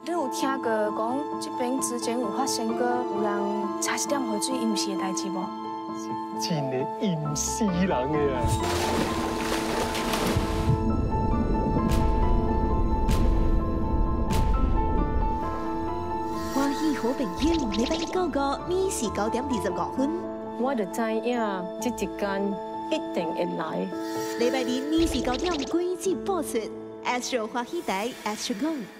你有听过讲这边之前有发生过有人差一点河水淹死的代志无？ 是真的淹死人的啊！ 欢喜好朋友，礼拜一到五，米时9:25。 我就知影这一天一定会来。 礼拜二米时9点规则播出 ，Astro 欢喜台 Astro Go。